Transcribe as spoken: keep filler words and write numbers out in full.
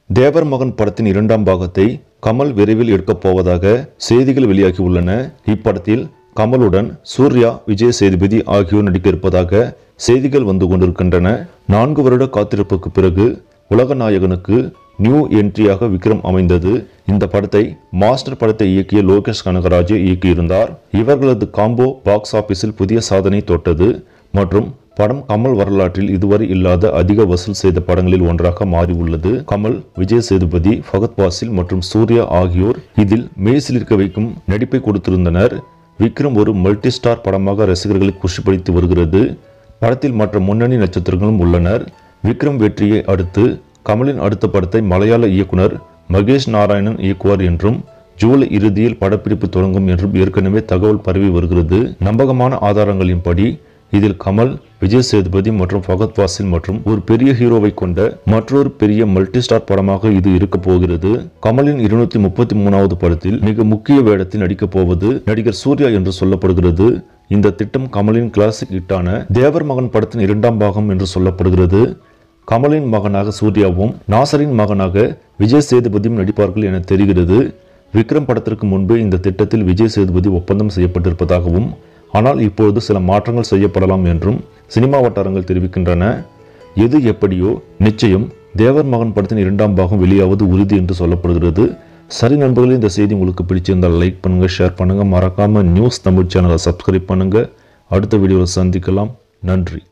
தேவர் மகன் படத்தின் இரண்டாம் பாகத்தை கமல் விரைவில் எடுக்கப் போவதாக செய்திகள் வெளியாகி உள்ளன. இப்படத்தில் கமலுடன் சூர்யா, விஜய் சேதுபதி ஆகியோர் நடிக்க இருப்பதாக செய்திகள் வந்து கொண்டிருக்கின்றன. நான்கு வருட காத்திருப்புக்கு பிறகு உலக நாயகனுக்கு நியூ என்ட்ரியாக விக்ரம் அமைந்தது. இந்த படத்தை மாஸ்டர் படத்தை இயக்கிய லோகேஷ் கனகராஜ் இயக்கியிருந்தார். இவர்களது காம்போ பாக்ஸ் ஆபீஸில் புதிய சாதனை தொட்டது மற்றும் படம் கமல் வரலாற்றில் இதுவரை இல்லாத அதிக வசூல் செய்த படங்களில் ஒன்றாக மாறி உள்ளது. கமல், விஜய் சேதுபதி, ஃபகத் பாசில் மற்றும் சூர்யா ஆகியோர் இதில் மெய்சிலிருக்க வைக்கும் நடிப்பை கொடுத்திருந்தனர். விக்ரம் ஒரு மல்டி ஸ்டார் படமாக ரசிகர்களை குஷிப்படுத்தி வருகிறது. படத்தில் மற்ற முன்னணி நட்சத்திரங்களும் உள்ளனர். விக்ரம் வெற்றியை அடுத்து கமலின் அடுத்த படத்தை மலையாள இயக்குனர் மகேஷ் நாராயணன் இயக்குவார் என்றும் ஜூலை இறுதியில் படப்பிடிப்பு தொடங்கும் என்றும் ஏற்கனவே தகவல் பரவி வருகிறது. நம்பகமான ஆதாரங்களின்படி இதில் கமல், விஜய் சேதுபதி மற்றும் ஃபகத் பாசில் மற்றும் ஒரு பெரிய ஹீரோவை கொண்ட மற்றொரு பெரிய மல்டி ஸ்டார் படமாக இது இருக்க போகிறது. கமலின் இருநூத்தி முப்பத்தி மூணாவது படத்தில் மிக முக்கிய வேடத்தில் நடிக்கப் போவது நடிகர் சூர்யா என்று சொல்லப்படுகிறது. இந்த திட்டம் கமலின் கிளாசிக் ஹிட்டான தேவர் மகன் படத்தின் இரண்டாம் பாகம் என்று சொல்லப்படுகிறது. கமலின் மகனாக சூர்யாவும் நாசரின் மகனாக விஜய் சேதுபதியும் நடிப்பார்கள் என தெரிகிறது. விக்ரம் படத்திற்கு முன்பு இந்த திட்டத்தில் விஜய் சேதுபதி ஒப்பந்தம் செய்யப்பட்டிருப்பதாகவும், ஆனால் இப்பொழுது சில மாற்றங்கள் செய்யப்படலாம் என்றும் சினிமா வட்டாரங்கள் தெரிவிக்கின்றன. எது எப்படியோ நிச்சயம் தேவர் மகன் படத்தின் இரண்டாம் பாகம் வெளியாவது உறுதி என்று சொல்லப்படுகிறது. சரி நண்பர்களே, இந்த செய்தி உங்களுக்கு பிடிச்சிருந்தால் லைக் பண்ணுங்க, ஷேர் பண்ணுங்க, மறக்காம நியூஸ் தமிழ் சேனலை சப்ஸ்கிரைப் பண்ணுங்க. அடுத்த வீடியோவில் சந்திக்கலாம். நன்றி.